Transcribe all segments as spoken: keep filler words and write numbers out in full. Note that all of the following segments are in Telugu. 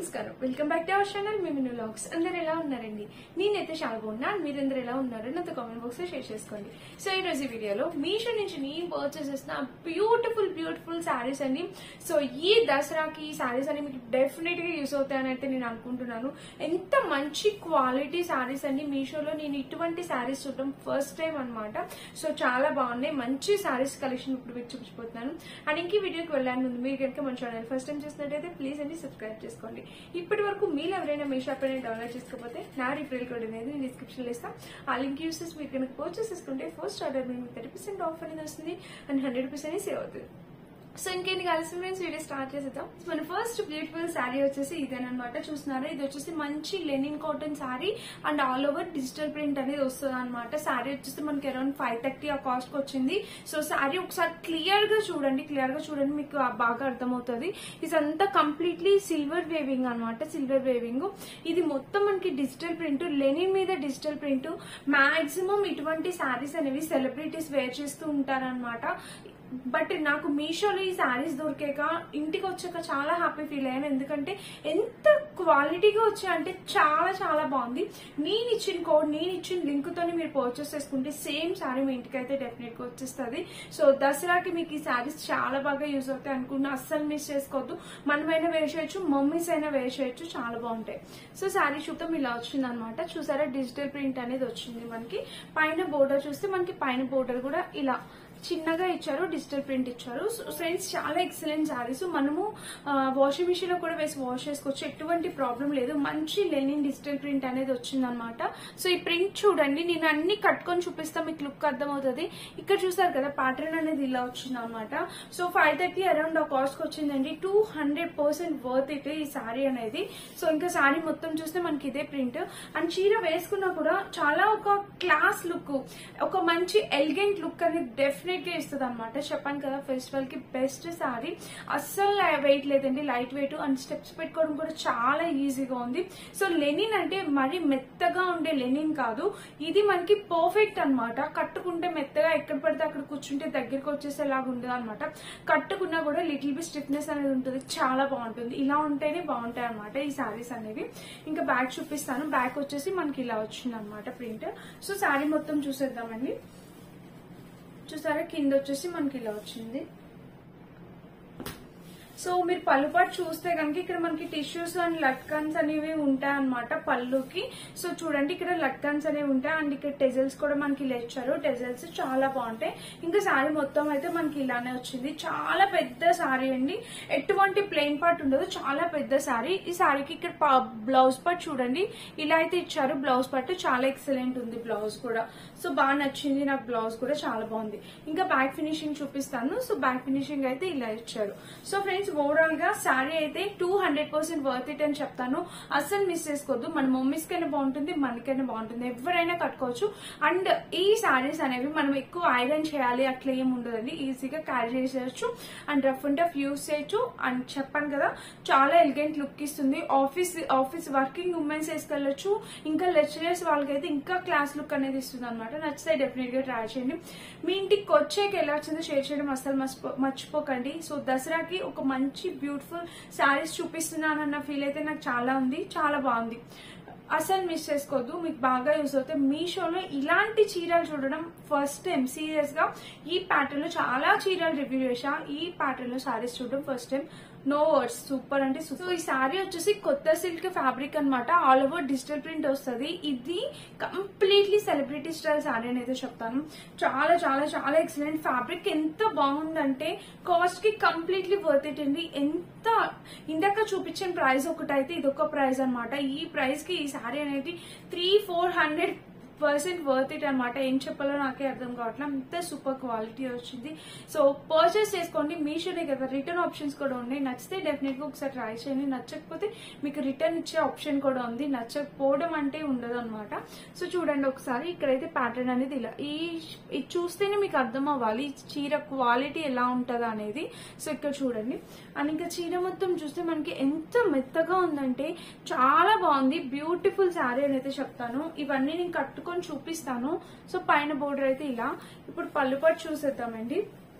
నమస్కారం, welcome back to our channel మిమిను వ్లాగ్స్. అందరు ఎలా ఉన్నారండి? నేనైతే చాలా బాగున్నా. మీరందరూ ఎలా ఉన్నారు నాతో కామెంట్ బాక్స్ లో షేర్ చేసుకోండి. సో ఈ రోజు వీడియోలో మీషో నుంచి నేను పర్చేస్ చేసిన బ్యూటిఫుల్ బ్యూటిఫుల్ శారీస్ అండి. సో ఈ దసరాకి ఈ శారీస్ అని మీకు డెఫినెట్ గా యూస్ అవుతాయని అయితే నేను అనుకుంటున్నాను. ఎంత మంచి క్వాలిటీ శారీస్ అండి. మీషోలో నేను ఇటువంటి శారీస్ చూడడం ఫస్ట్ టైం అనమాట. సో చాలా బాగున్నాయి, మంచి శారీస్ కలెక్షన్ ఇప్పుడు మీకు చూపించిపోతున్నాను. అండ్ ఇంక వీడియోకి వెళ్ళాను ముందు మీరు కనుక మన ఛానల్ ఫస్ట్ టైం చూసినట్టయితే ప్లీజ్ అండి సబ్స్క్రైబ్ చేసుకోండి. ఇప్పటి వరకు మీరు ఎవరైనా మీ షాప్ అనేది డౌన్లోడ్ చేసుకోకపోతే నా రిఫరల్ కోడ్ అనేది నేను డిస్క్రిప్షన్ లో ఇస్తాను. ఆ లింక్ యూస్ చేసి మీరు కనుక పర్చేస్ చేసుకుంటే ఫస్ట్ ఆర్డర్ మీకు థర్టీ పర్సెంట్ ఆఫర్ అనేది వస్తుంది అండ్ హండ్రెడ్ పర్సెంట్ సేవ్ అవుతుంది. సో ఇంకేంటి కలిసి ఫ్రెండ్స్ వీడియో స్టార్ట్ చేసేద్దాం. మన ఫస్ట్ బ్యూటిఫుల్ శారీ వచ్చేసి ఇదేనమాట. చూస్తున్నారా, ఇది వచ్చేసి మంచి linen cotton sari and all over digital print అనేది వస్తుంది అనమాట. శారీ వచ్చేసి మనకి అరౌండ్ ఫైవ్ థర్టీ ఆ కాస్ట్ కి వచ్చింది. సో శారీ ఒకసారి క్లియర్ గా చూడండి, క్లియర్ గా చూడండి, మీకు బాగా అర్థమవుతుంది. ఇదంతా కంప్లీట్లీ సిల్వర్ వేవింగ్ అనమాట, సిల్వర్ వేవింగ్. ఇది మొత్తం మనకి డిజిటల్ ప్రింట్, లెనిన్ మీద డిజిటల్ ప్రింట్. మాక్సిమం ఇటువంటి శారీస్ అనేవి సెలబ్రిటీస్ వేర్ చేస్తూ ఉంటారనమాట. బట్ నాకు మీషోలో ఈ శారీస్ దొరికాక ఇంటికి వచ్చాక చాలా హ్యాపీ ఫీల్ అయ్యాను. ఎందుకంటే ఎంత క్వాలిటీగా వచ్చాయంటే చాలా చాలా బాగుంది. నేను ఇచ్చిన కోడ్, నేను ఇచ్చిన లింక్ తోని మీరు పర్చేస్ చేసుకుంటే సేమ్ శారీ మీ ఇంటికి అయితే డెఫినెట్ గా వచ్చేస్తుంది. సో దసరాకి మీకు ఈ శారీస్ చాలా బాగా యూజ్ అవుతాయి అనుకున్నా, అస్సలు మిస్ చేసుకోవద్దు. మనమైనా వేర్ చేయొచ్చు, మమ్మీస్ అయినా వేర్ చేయొచ్చు, చాలా బాగుంటాయి. సో శారీ చూద్దాం, ఇలా వచ్చింది అనమాట. చూసారా, డిజిటల్ ప్రింట్ అనేది వచ్చింది మనకి. పైన బోర్డర్ చూస్తే మనకి పైన బోర్డర్ కూడా ఇలా చిన్నగా ఇచ్చారు, డిజిటల్ ప్రింట్ ఇచ్చారు. ఫ్రెండ్స్ చాలా ఎక్సలెంట్ శారీస్. మనము వాషింగ్ మిషన్ లో కూడా వేసి వాష్ చేసుకోవచ్చు, ఎటువంటి ప్రాబ్లం లేదు. మంచి లెనిన్ డిజిటల్ ప్రింట్ అనేది వచ్చింది అనమాట. సో ఈ ప్రింట్ చూడండి, నేను అన్ని కట్టుకొని చూపిస్తా, మీకు లుక్ అర్థమవుతుంది. ఇక్కడ చూసారు కదా, ప్యాటర్న్ అనేది ఇలా వచ్చింది అనమాట. సో ఫైవ్ థర్టీ అరౌండ్ ఆ కాస్ట్ కి వచ్చిందండి. Two hundred percent worth it ఈ శారీ అనేది. సో ఇంకా శారీ మొత్తం చూస్తే మనకి ఇదే ప్రింట్. అండ్ చీర వేసుకున్నా కూడా చాలా ఒక క్లాస్ లుక్, ఒక మంచి ఎలిగెంట్ లుక్ అనేది డెఫినెట్ గా ఇస్తుంది అనమాట. చెప్పాను కదా, ఫెస్టివల్ కి బెస్ట్ శారీ. అస్సలు వెయిట్ లేదండి, లైట్ వెయిట్. అండ్ స్టెప్స్ పెట్టుకోవడం కూడా చాలా ఈజీగా ఉంది. సో లెనిన్ అంటే మరి మెత్తగా ఉండే లెనిన్ కాదు, ఇది మనకి పర్ఫెక్ట్ అనమాట. కట్టుకుంటే మెత్తగా ఎక్కడ పడితే అక్కడ కూర్చుంటే దగ్గరికి వచ్చేసేలాగా ఉండదు అనమాట. కట్టుకున్నా కూడా లిటిల్ బి స్టిఫ్నెస్ అనేది ఉంటుంది, చాలా బాగుంటుంది. ఇలా ఉంటేనే బాగుంటాయి అనమాట ఈ శారీస్ అనేవి. ఇంకా బ్యాక్ చూపిస్తాను. బ్యాక్ వచ్చేసి మనకి ఇలా వచ్చింది అనమాట ప్రింట్. సో శారీ మొత్తం చూసేద్దామండి. చూసారా, కింద వచ్చేసి మనకి ఇలా వచ్చింది. సో మీరు పళ్ళు పాటు చూస్తే కనుక ఇక్కడ మనకి టిష్యూస్ అండ్ లట్కన్స్ అనేవి ఉంటాయి అనమాట పళ్ళుకి. సో చూడండి, ఇక్కడ లట్కన్స్ అనేవి ఉంటాయి అండ్ ఇక్కడ టెజల్స్ కూడా మనకి ఇలా ఇచ్చారు. టెజల్స్ చాలా బాగుంటాయి. ఇంకా శారీ మొత్తం అయితే మనకి ఇలానే వచ్చింది. చాలా పెద్ద శారీ అండి, ఎటువంటి ప్లెయిన్ పార్ట్ ఉండదు, చాలా పెద్ద శారీ. ఈ శారీకి ఇక్కడ బ్లౌజ్ పార్ట్ చూడండి, ఇలా అయితే ఇచ్చారు. బ్లౌజ్ పార్ట్ చాలా ఎక్సలెంట్ ఉంది, బ్లౌజ్ కూడా. సో బాగా నచ్చింది నాకు, బ్లౌజ్ కూడా చాలా బాగుంది. ఇంకా బ్యాక్ ఫినిషింగ్ చూపిస్తాను. సో బ్యాక్ ఫినిషింగ్ అయితే ఇలా ఇచ్చారు. సో ఫ్రెండ్స్, ఓవరాల్ గా శారీ అయితే two hundred percent worth it అని చెప్తాను. అస్సలు మిస్ చేసుకోవద్దు. మన మమ్మీస్ కైనా బాగుంటుంది, మనకైనా బాగుంటుంది, ఎవరైనా కట్టుకోవచ్చు. అండ్ ఈ శారీస్ అనేవి మనం ఎక్కువ ఐరన్ చేయాలి అట్లా ఏమి ఉండదండి, ఈజీగా క్యారీ చేసేయచ్చు and rough and tough use చేయొచ్చు. అండ్ చెప్పాను కదా, చాలా ఎలిగెంట్ లుక్ ఇస్తుంది. ఆఫీస్ ఆఫీస్ వర్కింగ్ ఉమెన్స్ వేసుకెళ్ళొచ్చు, ఇంకా లెక్చరర్స్ వాళ్ళకైతే ఇంకా క్లాస్ లుక్ అనేది ఇస్తుంది అనమాట. నచ్చితే డెఫినెట్ గా ట్రై చేయండి. మీ ఇంటికి వచ్చేకి ఎలా వచ్చిందో షేర్ చేయడం అస్సలు మర్చిపోకండి. సో దసరాకి ఒక మంచి బ్యూటిఫుల్ శారీస్ చూపిస్తున్నానన్న ఫీల్ అయితే నాకు చాలా ఉంది, చాలా బాగుంది. అసలు మిస్ చేసుకోవద్దు, మీకు బాగా యూజ్ అవుతాయి. మీషోలో ఇలాంటి చీరలు చూడడం ఫస్ట్ టైం. సీరియస్ గా ఈ ప్యాటర్న్ లో చాలా చీరలు రివ్యూ చేశా, ఈ ప్యాటర్న్ లో శారీస్ చూడడం first time. No words, super అంటే సూపర్. సో ఈ శారీ వచ్చేసి కొత్త సిల్క్ ఫ్యాబ్రిక్ అనమాట, ఆల్ ఓవర్ డిజిటల్ ప్రింట్ వస్తుంది. ఇది కంప్లీట్లీ సెలబ్రిటీ స్టైల్ శారీ అనేది చెప్తాను. చాలా చాలా చాలా ఎక్సలెంట్ ఫ్యాబ్రిక్. ఎంత బాగుందంటే కాస్ట్ కి కంప్లీట్లీ వర్త్ ఇట్ అండి. ఎంత ఇందాక చూపించిన ప్రైస్ ఒకటైతే ఇదొక ప్రైస్ అనమాట. ఈ ప్రైస్ కి ఈ శారీ అనేది three four hundred percent worth it అనమాట. ఏం చెప్పాలో నాకే అర్థం కావట్లేదు, అంత సూపర్ క్వాలిటీ వచ్చింది. సో పర్చేస్ చేసుకోండి. మీషోనే కదా, రిటర్న్ ఆప్షన్స్ కూడా ఉన్నాయి. నచ్చితే డెఫినెట్ గా ఒకసారి ట్రై చేయండి. నచ్చకపోతే మీకు రిటర్న్ ఇచ్చే ఆప్షన్ కూడా ఉంది, నచ్చకపోవడం అంటే ఉండదు అనమాట. సో చూడండి ఒకసారి, ఇక్కడైతే ప్యాటర్న్ అనేది ఇలా, ఈ ఇది చూస్తేనే మీకు అర్థం అవ్వాలి చీర క్వాలిటీ ఎలా ఉంటది అనేది. సో ఇక్కడ చూడండి. అండ్ ఇంకా చీర మొత్తం చూస్తే మనకి ఎంత మెత్తగా ఉందంటే చాలా బాగుంది. బ్యూటిఫుల్ శారీ అని అయితే చెప్తాను. ఇవన్నీ నేను కట్టుకొని చూపిస్తాను. సో పైన బోర్డర్ అయితే ఇలా. ఇప్పుడు పళ్ళు పట్టు చూసేద్దామండి.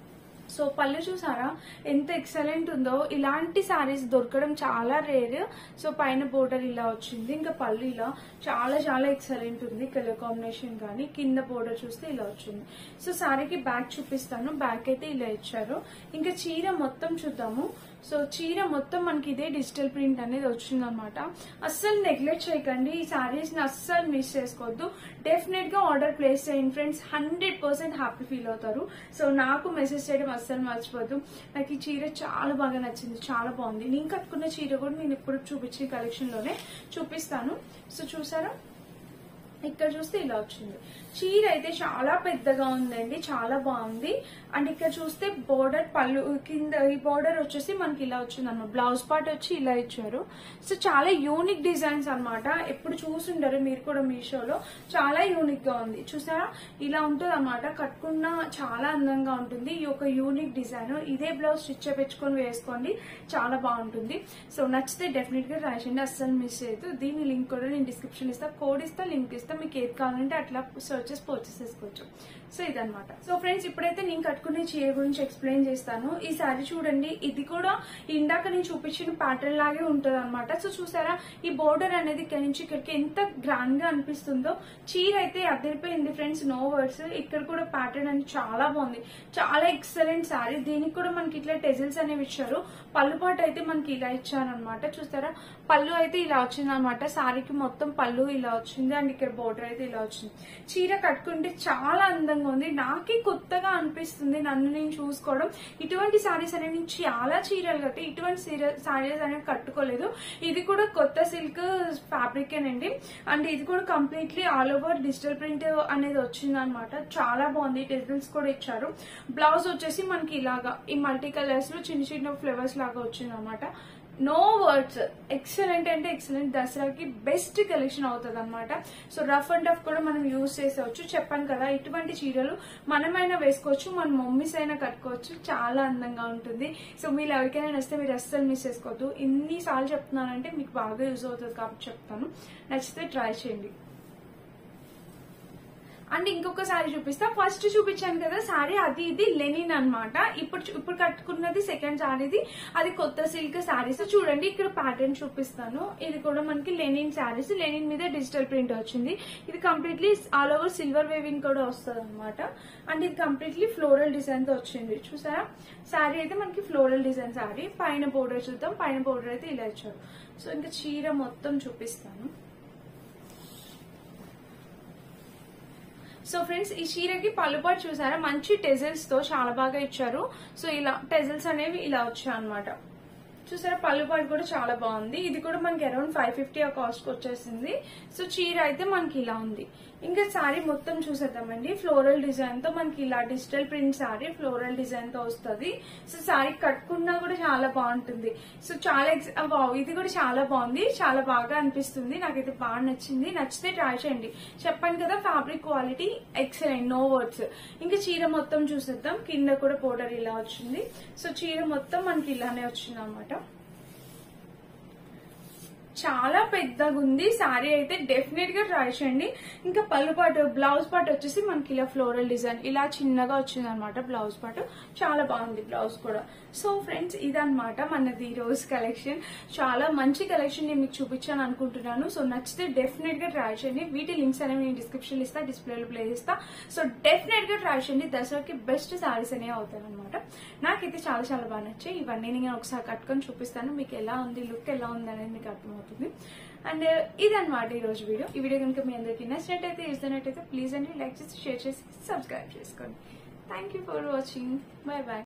సో పళ్ళు చూసారా ఎంత ఎక్సలెంట్ ఉందో. ఇలాంటి సారీస్ దొరకడం చాలా రేర్. సో పైన బోర్డర్ ఇలా వచ్చింది, ఇంకా పళ్ళు ఇలా చాలా చాలా ఎక్సలెంట్ ఉంది. కలర్ కాంబినేషన్ కానీ కింద బోర్డర్ చూస్తే ఇలా వచ్చింది. సో సారీకి బ్యాక్ చూపిస్తాను. బ్యాక్ అయితే ఇలా ఇచ్చారు. ఇంకా చీర మొత్తం చూద్దాము. సో చీర మొత్తం మనకి ఇదే డిజిటల్ ప్రింట్ అనేది వచ్చింది అనమాట. అస్సలు నెగ్లెక్ట్ చేయకండి, ఈ సారీస్ ని అస్సలు మిస్ చేసుకోవద్దు. డెఫినెట్ గా ఆర్డర్ ప్లేస్ చేయండి friends, hundred percent happy feel అవుతారు. సో నాకు మెసేజ్ చేయడం అస్సలు మర్చిపోద్దు. నాకు ఈ చీర చాలా బాగా నచ్చింది, చాలా బాగుంది. నేను కట్టుకున్న చీర కూడా నేను ఇప్పుడు చూపించిన కలెక్షన్ లోనే చూపిస్తాను. సో చూసారా, ఇక్కడ చూస్తే ఇలా వచ్చింది. చీర అయితే చాలా పెద్దగా ఉందండి, చాలా బాగుంది. అండ్ ఇక్కడ చూస్తే బోర్డర్ పళ్ళు కింద ఈ బోర్డర్ వచ్చేసి మనకి ఇలా వచ్చింది అనమాట. బ్లౌజ్ పార్ట్ వచ్చి ఇలా ఇచ్చారు. సో చాలా యూనిక్ డిజైన్స్ అనమాట. ఎప్పుడు చూసుండరు మీరు కూడా మీషోలో, చాలా యూనిక్ గా ఉంది. చూసారా, ఇలా ఉంటుంది అనమాట. కట్టుకున్న చాలా అందంగా ఉంటుంది. ఈ యొక్క యూనిక్ డిజైన్ ఇదే బ్లౌజ్ స్టిచ్ చేయించుకొని వేసుకోండి, చాలా బాగుంటుంది. సో నచ్చితే డెఫినెట్ గా ట్రై చేయండి, అస్సలు మిస్ చేయదు. దీని లింక్ కూడా నేను డిస్క్రిప్షన్ ఇస్తా, కోడ్ ఇస్తా, లింక్ ఇస్తా. మీకు ఏది కావాలంటే అట్లా సర్చ్ చేసి పర్చేస్ చేసుకోవచ్చు. సో ఇదనమాట. సో ఫ్రెండ్స్ ఇప్పుడైతే నేను కట్టుకునే చీర గురించి ఎక్స్ప్లెయిన్ చేస్తాను. ఈ సారీ చూడండి, ఇది కూడా ఇందాక నేను చూపించిన ప్యాటర్న్ లాగే ఉంటది అనమాట. సో చూసారా, ఈ బోర్డర్ అనేది ఇక్కడ నుంచి ఇక్కడికి ఎంత గ్రాండ్ గా అనిపిస్తుందో. చీర అయితే అదిరిపోయింది ఫ్రెండ్స్, నో వర్డ్స్. ఇక్కడ కూడా ప్యాటర్న్ అనేది చాలా బాగుంది, చాలా ఎక్సలెంట్ సారీ. దీనికి కూడా మనకి ఇట్లా టెజిల్స్ అనేవి ఇచ్చారు. పళ్ళు పాటు అయితే మనకి ఇలా ఇచ్చారనమాట. చూస్తారా, పళ్ళు అయితే ఇలా వచ్చింది అనమాట. సారీకి మొత్తం పళ్ళు ఇలా వచ్చింది, అండ్ ఇక్కడ బోర్డర్ అయితే ఇలా వచ్చింది. చీర కట్టుకుంటే చాలా అందంగా ఉంది. నాకే కొత్తగా అనిపిస్తుంది నన్ను నేను చూసుకోవడం. ఇటువంటి సారీస్ అనేవి నేను చాలా చీరలు కట్టి ఇటువంటి సారీస్ అనేవి కట్టుకోలేదు. ఇది కూడా కొత్త సిల్క్ ఫ్యాబ్రిక్ అండి. అండ్ ఇది కూడా completely all over digital print అనేది వచ్చింది అనమాట. చాలా బాగుంది. టెజిల్స్ కూడా ఇచ్చారు. బ్లౌజ్ వచ్చేసి మనకి ఇలాగా ఈ మల్టీ కలర్స్ లో చిన్న చిన్న ఫ్లేవర్స్ లాగా వచ్చింది అనమాట. నో వర్డ్స్, ఎక్సలెంట్ అంటే ఎక్సలెంట్. దసరాకి బెస్ట్ కలెక్షన్ అవుతుంది అనమాట. సో రఫ్ అండ్ టఫ్ కూడా మనం యూజ్ చేసేవచ్చు. చెప్పాను కదా, ఇటువంటి చీరలు మనమైనా వేసుకోవచ్చు, మన మమ్మీస్ అయినా కట్టుకోవచ్చు, చాలా అందంగా ఉంటుంది. సో మీరు ఎవరికైనా నచ్చితే మీరు అస్సలు మిస్ చేసుకోవద్దు. ఇన్నిసార్లు చెప్తున్నానంటే మీకు బాగా యూజ్ అవుతుంది కాబట్టి చెప్తాను. నచ్చితే ట్రై చేయండి. అండ్ ఇంకొక సారీ చూపిస్తా. ఫస్ట్ చూపించాను కదా సారీ, అది ఇది లెనిన్ అనమాట. ఇప్పుడు ఇప్పుడు కట్టుకున్నది సెకండ్ సారీది, అది కొత్త సిల్క్ సారీస్. చూడండి, ఇక్కడ ప్యాటర్న్ చూపిస్తాను. ఇది కూడా మనకి లెనిన్ సారీస్. లెనిన్ మీద డిజిటల్ ప్రింట్ వచ్చింది. ఇది completely all over silver weaving కూడా వస్తుంది అనమాట. అండ్ ఇది కంప్లీట్లీ ఫ్లోరల్ డిజైన్ తో వచ్చింది. చూసారా, సారీ అయితే మనకి ఫ్లోరల్ డిజైన్ సారీ. పైన బోర్డర్ చూద్దాం. పైన బోర్డర్ అయితే ఇలా ఇచ్చారు. సో ఇంకా చీర మొత్తం చూపిస్తాను. సో ఫ్రెండ్స్, ఈ చీరకి పళ్ళుపాటు చూసారా, మంచి టెజిల్స్ తో చాలా బాగా ఇచ్చారు. సో ఇలా టెజిల్స్ అనేవి ఇలా వచ్చాయి అనమాట. చూసారా, పళ్ళుపాటు కూడా చాలా బాగుంది. ఇది కూడా మనకి అరౌండ్ ఫైవ్ ఫిఫ్టీ ఆ కాస్ట్ వచ్చేసింది. సో చీర అయితే మనకి ఇలా ఉంది. ఇంకా సారీ మొత్తం చూసేద్దామండి. ఫ్లోరల్ డిజైన్ తో మనకి ఇలా digital print sari floral design తో వస్తుంది. సో సారీ కట్టుకున్నా కూడా చాలా బాగుంటుంది. సో చాలా వావ్, ఇది కూడా చాలా బాగుంది, చాలా బాగా అనిపిస్తుంది. నాకైతే బాగా నచ్చింది. నచ్చితే ట్రై చేయండి. చెప్పాను కదా, fabric quality excellent, no words. ఇంకా చీర మొత్తం చూసేద్దాం. కింద కూడా బోర్డర్ ఇలా వచ్చింది. సో చీర మొత్తం మనకి ఇలానే వచ్చింది అనమాట. చాలా పెద్దగా ఉంది సారీ అయితే, డెఫినెట్ గా ట్రై చేయండి. ఇంకా పళ్ళు పాటు బ్లౌజ్ పాటు వచ్చేసి మనకి ఇలా ఫ్లోరల్ డిజైన్ ఇలా చిన్నగా వచ్చింది అనమాట. బ్లౌజ్ పాటు చాలా బాగుంది, బ్లౌజ్ కూడా. సో ఫ్రెండ్స్, ఇదనమాట మనది ఈ రోజు కలెక్షన్. చాలా మంచి కలెక్షన్ నేను మీకు చూపించాను అనుకుంటున్నాను. సో నచ్చితే డెఫినెట్ గా ట్రై చేయండి. వీటి లింక్స్ అనేవి నేను డిస్క్రిప్షన్ ఇస్తా, డిస్ప్లేలో ప్లే చేస్తా. సో డెఫినెట్ గా ట్రై చేయండి. దసరాకి బెస్ట్ సారీస్ అనేవి అవుతాయి అనమాట. నాకైతే చాలా చాలా బాగా నచ్చాయి. ఇవన్నీ నేను ఒకసారి కట్టుకొని చూపిస్తాను, మీకు ఎలా ఉంది, లుక్ ఎలా ఉంది అనేది మీకు అర్థమవుతుంది. అండ్ ఇదన్నమాట ఈ రోజు వీడియో. ఈ వీడియో కనుక మీ అందరికీ నచ్చినట్టయితే ఇస్తున్నట్టయితే ప్లీజ్ అండి లైక్ చేసి, షేర్ చేసి, సబ్స్క్రైబ్ చేసుకోండి. Thank you for watching. Bye bye.